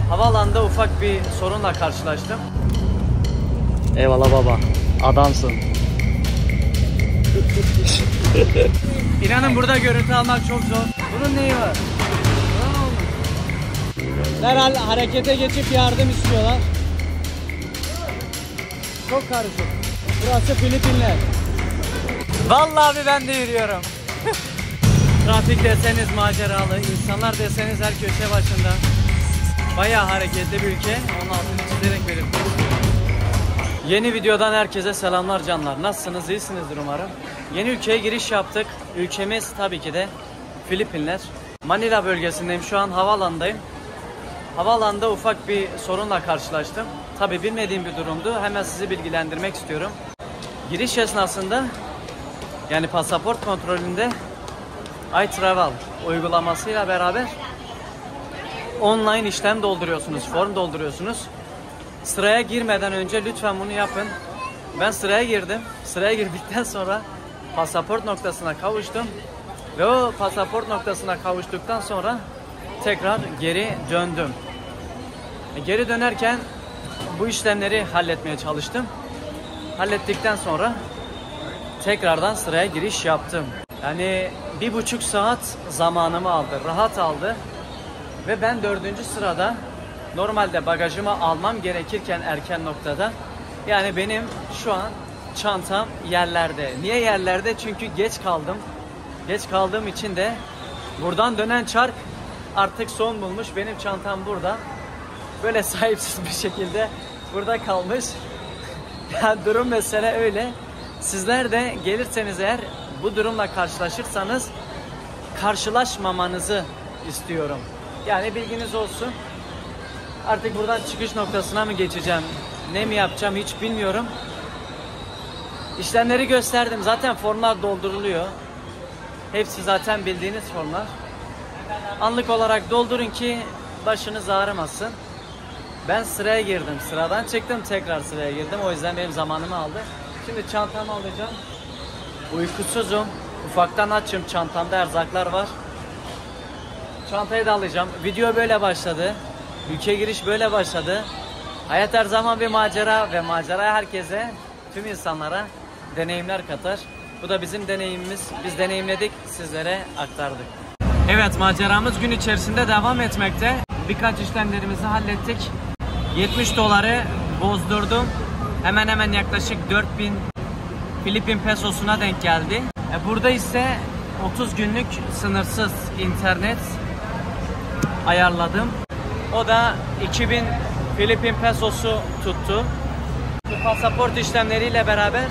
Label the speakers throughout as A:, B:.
A: Havaalanında ufak bir sorunla karşılaştım.
B: Eyvallah baba. Adamsın.
A: İnanın burada görüntü almak çok zor. Bunun neyi var?
B: Derhal harekete geçip yardım istiyorlar.
A: Çok karışık.
B: Burası Filipinler.
A: Vallahi ben de yürüyorum. Trafik deseniz maceralı, insanlar deseniz her köşe başında. Bayağı hareketli bir ülke. Onun altını çizerek belirttim. Yeni videodan herkese selamlar canlar. Nasılsınız? İyisinizdir umarım. Yeni ülkeye giriş yaptık. Ülkemiz tabii ki de Filipinler. Manila bölgesindeyim. Şu an havaalanındayım. Havaalanında ufak bir sorunla karşılaştım. Tabii bilmediğim bir durumdu. Hemen sizi bilgilendirmek istiyorum. Giriş esnasında yani pasaport kontrolünde iTravel uygulamasıyla beraber online işlem dolduruyorsunuz, form dolduruyorsunuz. Sıraya girmeden önce lütfen bunu yapın. Ben sıraya girdim. Sıraya girdikten sonra pasaport noktasına kavuştum. Ve o pasaport noktasına kavuştuktan sonra tekrar geri döndüm. Geri dönerken bu işlemleri halletmeye çalıştım. Hallettikten sonra tekrardan sıraya giriş yaptım. Yani 1,5 saat zamanımı aldı, rahat aldı. Ve ben 4. sırada, normalde bagajımı almam gerekirken erken noktada. Yani benim şu an çantam yerlerde. Niye yerlerde? Çünkü geç kaldım. Geç kaldığım için de buradan dönen çark artık son bulmuş. Benim çantam burada. Böyle sahipsiz bir şekilde burada kalmış. Yani durum mesele öyle. Sizler de gelirseniz eğer bu durumla karşılaşırsanız karşılaşmamanızı istiyorum. Yani bilginiz olsun. Artık buradan çıkış noktasına mı geçeceğim? Ne mi yapacağım hiç bilmiyorum. İşlemleri gösterdim. Zaten formlar dolduruluyor. Hepsi zaten bildiğiniz formlar. Anlık olarak doldurun ki başınız ağrımasın. Ben sıraya girdim. Sıradan çıktım, tekrar sıraya girdim. O yüzden benim zamanımı aldı. Şimdi çantamı alacağım. Uykusuzum. Ufaktan açım. Çantamda erzaklar var. Çantayı da alacağım. Video böyle başladı. Ülkeye giriş böyle başladı. Hayat her zaman bir macera ve macera herkese, tüm insanlara deneyimler katar. Bu da bizim deneyimimiz. Biz deneyimledik, sizlere aktardık. Evet, maceramız gün içerisinde devam etmekte. Birkaç işlemlerimizi hallettik. 70 doları bozdurdum. Hemen hemen yaklaşık 4000 Filipin pesosuna denk geldi. Burada ise 30 günlük sınırsız internet ayarladım. O da 2000 Filipin pesosu tuttu. Bu pasaport işlemleriyle beraber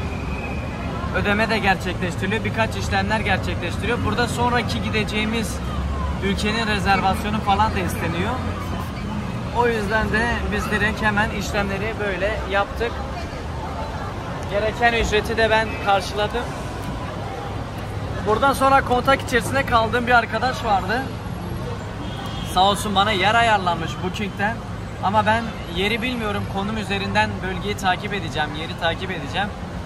A: ödeme de gerçekleştiriliyor. Birkaç işlemler gerçekleştiriyor. Burada sonraki gideceğimiz ülkenin rezervasyonu falan da isteniyor. O yüzden de biz direkt hemen işlemleri böyle yaptık. Gereken ücreti de ben karşıladım. Buradan sonra kontak içerisinde kaldığım bir arkadaş vardı. Sağ olsun bana yer ayarlanmış Booking'den. Ama ben yeri bilmiyorum. Konum üzerinden bölgeyi takip edeceğim. Yeri takip edeceğim.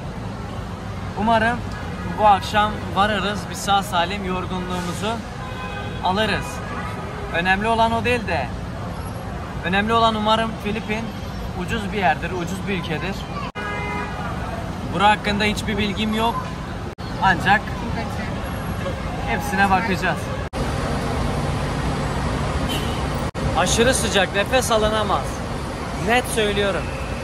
A: Umarım bu akşam varırız. Bir sağ salim yorgunluğumuzu alırız. Önemli olan o değil de. Önemli olan umarım Filipin ucuz bir yerdir. Ucuz bir ülkedir. Bura hakkında hiçbir bilgim yok. Ancak hepsine bakacağız. Aşırı sıcak, nefes alınamaz. Net söylüyorum.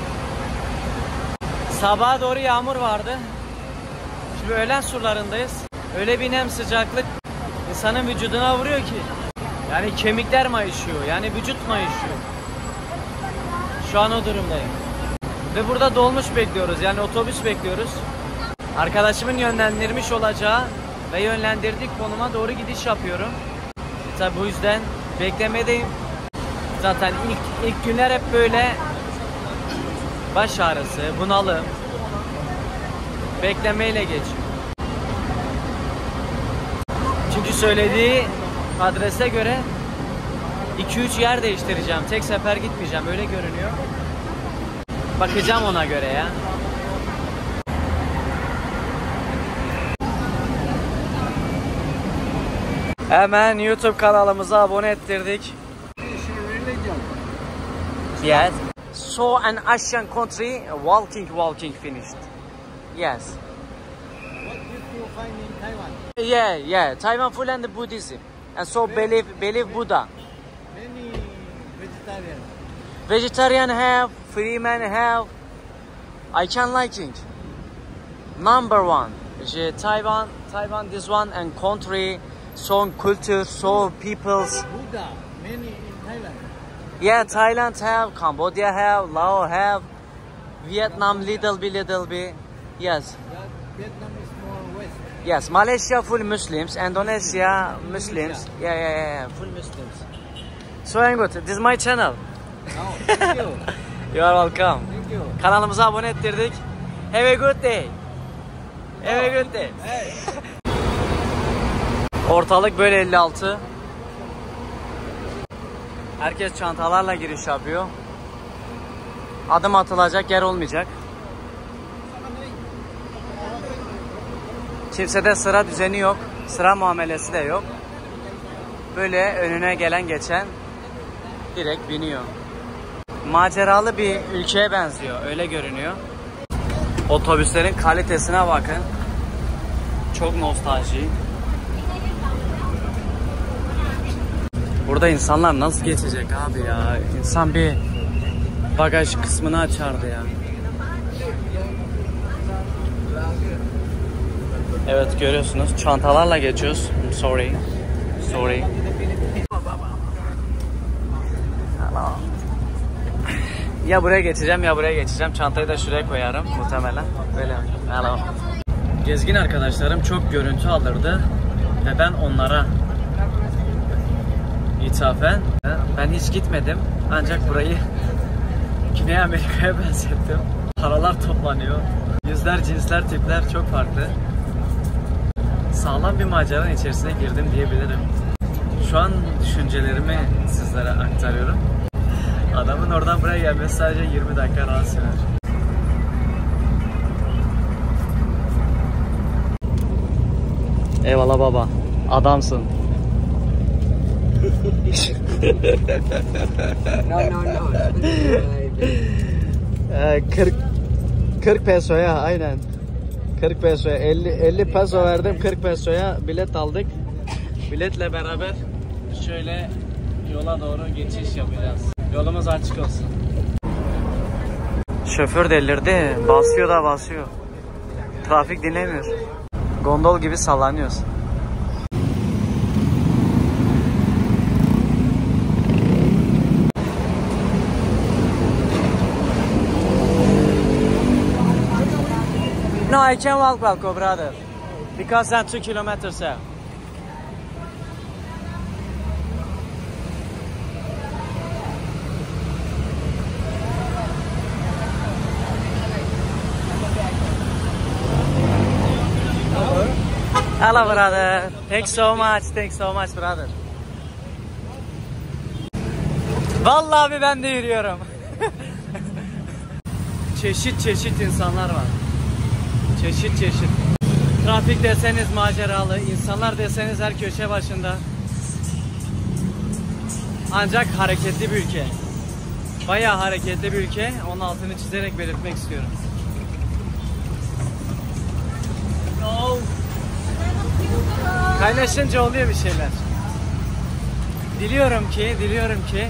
A: Sabaha doğru yağmur vardı. Şimdi öğlen sularındayız. Öyle bir nem, sıcaklık insanın vücuduna vuruyor ki. Yani kemikler mayışıyor. Yani vücut mayışıyor. Şu an o durumdayım. Ve burada dolmuş bekliyoruz. Yani otobüs bekliyoruz. Arkadaşımın yönlendirmiş olacağı ve yönlendirdiği konuma doğru gidiş yapıyorum. Tabi bu yüzden beklemedeyim. Zaten ilk günler hep böyle baş ağrısı, bunalım, beklemeyle geçiyor. Çünkü söylediği adrese göre 2-3 yer değiştireceğim. Tek sefer gitmeyeceğim. Öyle görünüyor. Bakacağım ona göre ya. Hemen YouTube kanalımıza abone ettirdik. Yes. So an Asian country, walking finished. Yes.
B: What did you find in Taiwan?
A: Yeah. Taiwan full and Buddhism. And so believe Buddha.
B: Many vegetarian.
A: Vegetarian have, free man have. I can liking. Number one. Taiwan this one and country, so culture, so peoples.
B: Buddha, many in Thailand.
A: Yeah, Thailand have, Cambodia have, Laos have, Vietnam little bit. Yes.
B: Yeah, Vietnam is more west.
A: Yes, Malaysia full Muslims, Indonesia Muslims. Yeah, full Muslims. So I'm good. This is my channel.
B: Oh, thank you.
A: You are welcome.
B: Thank you.
A: Kanalımıza abone ettirdik. Have a good day. Have a good day.
B: Hey.
A: Ortalık böyle 56. Herkes çantalarla giriş yapıyor. Adım atılacak yer olmayacak. Kimsede sıra düzeni yok. Sıra muamelesi de yok. Böyle önüne gelen geçen direkt biniyor. Maceralı bir ülkeye benziyor. Öyle görünüyor. Otobüslerin kalitesine bakın. Çok nostalji. Burada insanlar nasıl geçecek abi ya? İnsan bir bagaj kısmını açardı ya. Evet görüyorsunuz çantalarla geçiyoruz. Sorry. Ya buraya geçeceğim ya buraya geçeceğim. Çantayı da şuraya koyarım muhtemelen. Böyle. Hello. Gezgin arkadaşlarım çok görüntü alırdı ve ben onlara ithafen ben hiç gitmedim ancak burayı Güney Amerika'ya benzettim. Paralar toplanıyor. Yüzler, cinsler, tipler çok farklı. Sağlam bir maceranın içerisine girdim diyebilirim. Şu an düşüncelerimi sizlere aktarıyorum. Adamın oradan buraya gelmesi sadece 20 dakika rahat sürer. Eyvallah baba. Adamsın.
C: No.
A: 40 pesoya aynen. 40 pesoya 50 peso verdim, 40 pesoya bilet aldık. Biletle beraber şöyle yola doğru geçiş yapacağız. Yolumuz açık olsun. Şoför delirdi. Basıyor da basıyor. Trafik dinlemiyor. Gondol gibi sallanıyoruz. No, I can walk, brother. Because I'm 2 kilometers out. Hello, brother. Thanks so much, brother. Vallahi abi ben de yürüyorum. Çeşit insanlar var. Çeşit. Trafik deseniz maceralı, insanlar deseniz her köşe başında. Ancak hareketli bir ülke. Bayağı hareketli bir ülke. Onun altını çizerek belirtmek istiyorum. No. Kaynaşınca oluyor bir şeyler. Diliyorum ki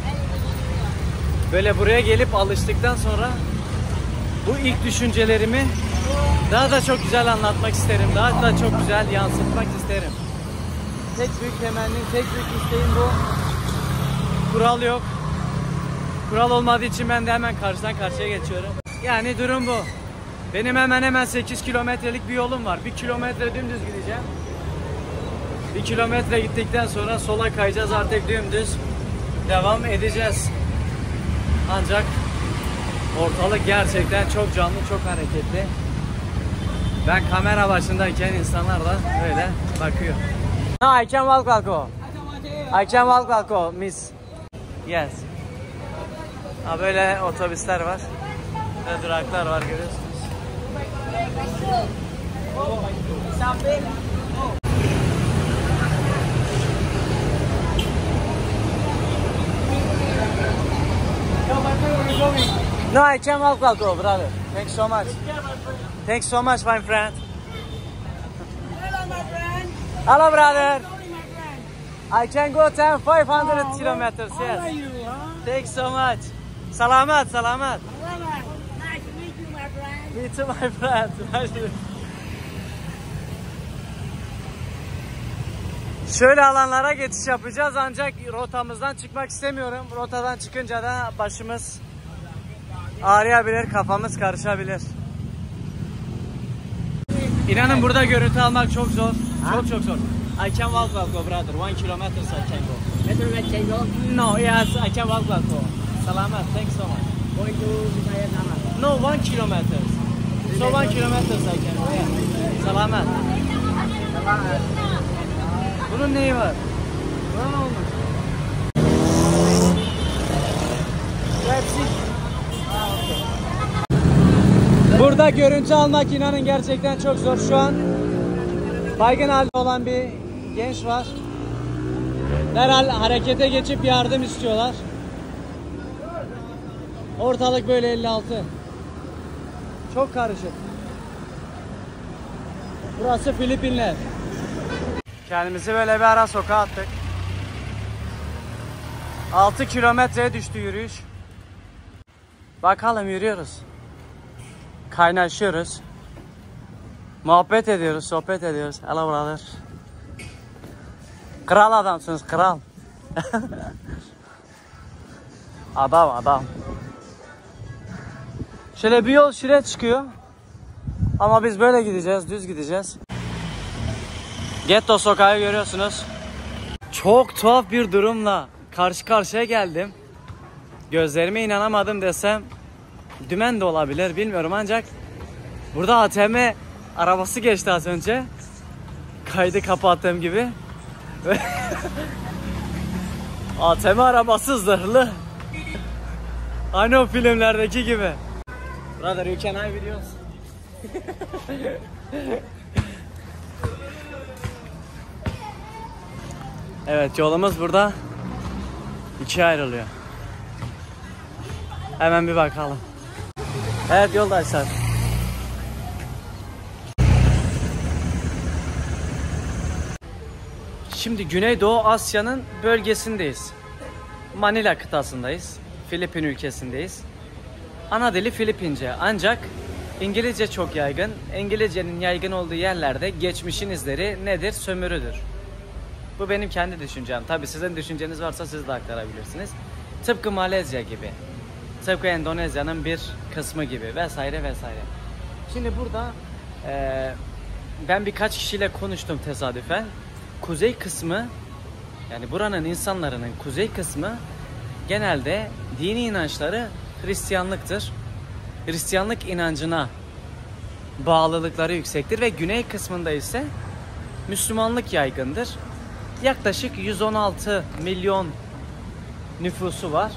A: böyle buraya gelip alıştıktan sonra bu ilk düşüncelerimi daha da çok güzel anlatmak isterim. Daha da çok güzel yansıtmak isterim. Tek büyük temennim, tek büyük isteğim bu. Kural yok. Kural olmadığı için ben de hemen karşıdan karşıya geçiyorum. Yani durum bu. Benim hemen 8 kilometrelik bir yolum var. 1 kilometre dümdüz gideceğim. 1 kilometre gittikten sonra sola kayacağız, artık dümdüz devam edeceğiz. Ancak ortalık gerçekten çok canlı, çok hareketli. Ben kamera başındayken insanlar da böyle bakıyor. No, I can walk, I can walk, miss. Yes. Ha, böyle otobüsler var. Ve duraklar var, görüyorsunuz. No, I can walk, go, brother. Thanks so much. Thanks so much, my friend.
C: Hello, my friend.
A: Hello, brother.
C: Sorry, my friend.
A: I can go 500 kilometers,
C: How are
A: yes.
C: you, huh?
A: Thanks so much. Salamat, salamat.
C: Hello, nice to meet you, my friend.
A: Me too, my friend. Şöyle alanlara geçiş yapacağız ancak rotamızdan çıkmak istemiyorum. Rotadan çıkınca da başımız ağrıyabilir, kafamız karışabilir. İnanın burada görüntü almak çok zor. Çok zor. I can walk, go brother. 1 kilometer I can go.
C: Better let's say go.
A: No, yes, I can walk, go. Salamat, thanks so much.
C: Going to Visayas Nama.
A: No, 1 kilometer. So 1 kilometer I can go. Yeah. Salamat. Bunun neyi var? Buna ne olmuş? Burada görüntü almak inanın gerçekten çok zor. Şu an baygın halde olan bir genç var. Derhal harekete geçip yardım istiyorlar. Ortalık böyle 56. Çok karışık. Burası Filipinler. Kendimizi böyle bir ara sokağa attık. 6 kilometreye düştü yürüyüş. Bakalım yürüyoruz. Kaynaşıyoruz. Muhabbet ediyoruz, sohbet ediyoruz. Hello brother. Kral adamsınız, kral. Adam. Şöyle bir yol şuraya çıkıyor. Ama biz böyle gideceğiz, düz gideceğiz. Getto sokağı görüyorsunuz. Çok tuhaf bir durumla karşı karşıya geldim. Gözlerime inanamadım desem dümen de olabilir bilmiyorum ancak burada ATM arabası geçti az önce. Kaydı kapattığım gibi. ATM arabası zırhlı. Aynı o filmlerdeki gibi. Brother, you can I videos? Evet, yolumuz burada ikiye ayrılıyor. Hemen bir bakalım. Evet yoldaşlar. Şimdi Güneydoğu Asya'nın bölgesindeyiz. Manila kıtasındayız. Filipin ülkesindeyiz. Ana dili Filipince ancak İngilizce çok yaygın. İngilizcenin yaygın olduğu yerlerde geçmişin izleri nedir? Sömürüdür. Bu benim kendi düşüncem. Tabii sizin düşünceniz varsa siz de aktarabilirsiniz. Tıpkı Malezya gibi. Tıpkı Endonezya'nın bir kısmı gibi vesaire vesaire. Şimdi burada ben birkaç kişiyle konuştum tesadüfen. Kuzey kısmı, yani buranın insanların kuzey kısmı genelde dini inançları Hristiyanlıktır. Hristiyanlık inancına bağlılıkları yüksektir ve güney kısmında ise Müslümanlık yaygındır. Yaklaşık 116 milyon nüfusu var.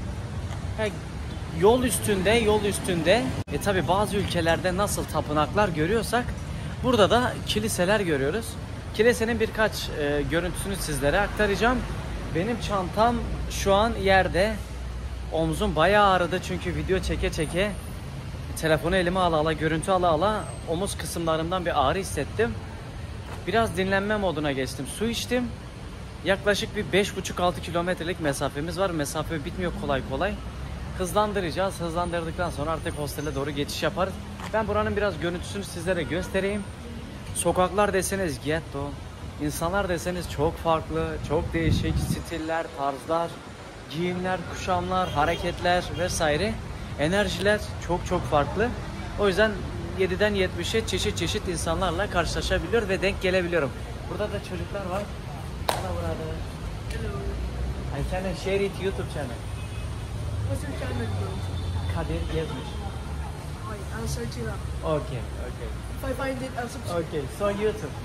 A: Yol üstünde tabi bazı ülkelerde nasıl tapınaklar görüyorsak burada da kiliseler görüyoruz. Kilisenin birkaç görüntüsünü sizlere aktaracağım. Benim çantam şu an yerde. Omzum bayağı ağrıdı çünkü video çeke çeke telefonu elime ala görüntü ala omuz kısımlarımdan bir ağrı hissettim. Biraz dinlenme moduna geçtim. Su içtim. Yaklaşık bir 5,5-6 kilometrelik mesafemiz var. Mesafe bitmiyor kolay kolay. Hızlandıracağız. Hızlandırdıktan sonra artık hostele doğru geçiş yaparız. Ben buranın biraz görüntüsünü sizlere göstereyim. Sokaklar deseniz ghetto. İnsanlar deseniz çok farklı, çok değişik stiller, tarzlar, giyimler, kuşamlar, hareketler vesaire. Enerjiler çok farklı. O yüzden 7'den 70'e çeşit insanlarla karşılaşabiliyor ve denk gelebiliyorum. Burada da çocuklar var. Hello brother. Hello. I can share it YouTube channel.
C: What's your channel, bro?
A: Kadir Gezmiş.
C: I'll search it up.
A: Okay.
C: If I find it, I'll subscribe.
A: Okay, so YouTube.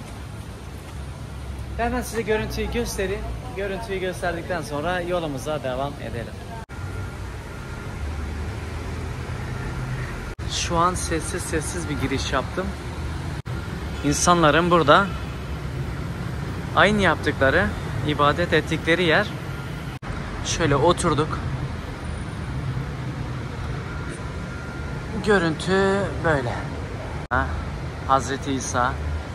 A: Hemen size görüntüyü göstereyim. Görüntüyü gösterdikten sonra yolumuza devam edelim. Şu an sessiz bir giriş yaptım. İnsanların burada aynı yaptıkları, ibadet ettikleri yer. Şöyle oturduk. Görüntü böyle. Hazreti İsa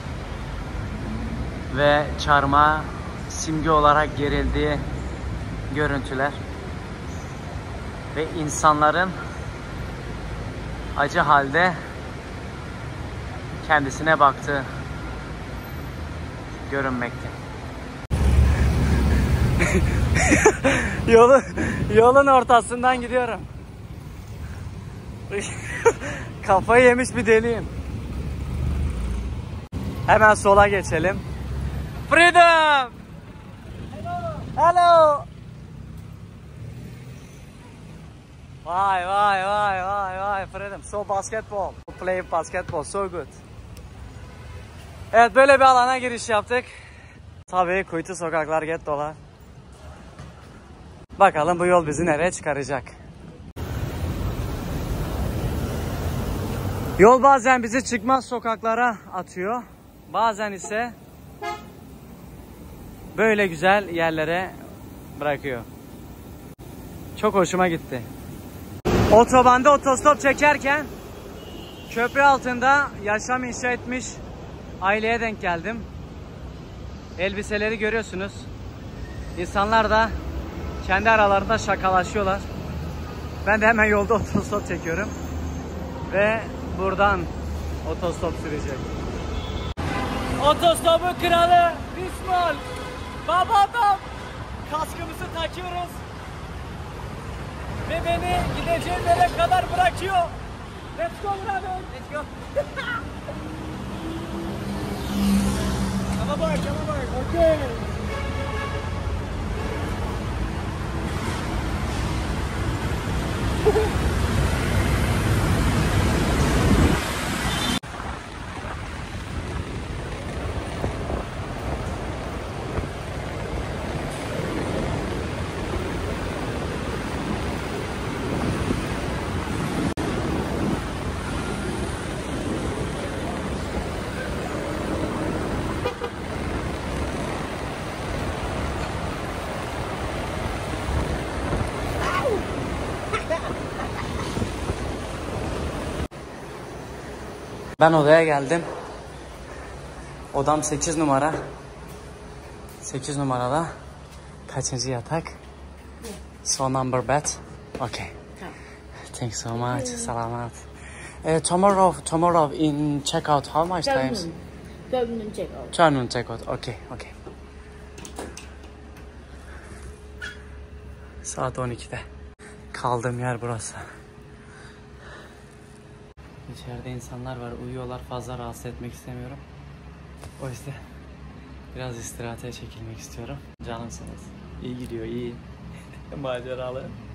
A: ve çarmıha simge olarak gerildiği görüntüler ve insanların acı halde kendisine baktığı görünmekte. Yolun ortasından gidiyorum. Kafayı yemiş bir deliyim. Hemen sola geçelim. Freedom! Hello! Vay Freedom. So basketball. Play basketball. So good. Evet, böyle bir alana giriş yaptık. Tabii kuytu sokaklar, gettolar. Bakalım bu yol bizi nereye çıkaracak. Yol bazen bizi çıkmaz sokaklara atıyor. Bazen ise böyle güzel yerlere bırakıyor. Çok hoşuma gitti. Otobanda otostop çekerken köprü altında yaşam inşa etmiş aileye denk geldim. Elbiseleri görüyorsunuz. İnsanlar da kendi aralarında şakalaşıyorlar. Ben de hemen yolda otostop çekiyorum. Ve buradan otostop sürecek. Otostopun kralı Bismol. Baba adam. Kaskımızı takıyoruz. Ve beni gideceğim yere kadar bırakıyor. Let's go brother. Let's go. Come aboard. Okay. Ben odaya geldim. Odam 8 numara. 8 numarada. Kaçıncı yatak? So number bed. Okay. Thanks so much. Salamat. Tomorrow in checkout how much times?
C: 12 checkout.
A: 12 checkout. Okay. Saat 12'de. Kaldığım yer burası. İçeride insanlar var, uyuyorlar, fazla rahatsız etmek istemiyorum. O yüzden biraz istirahate çekilmek istiyorum. Canımsınız. İyi gidiyor, iyi. Maceralı.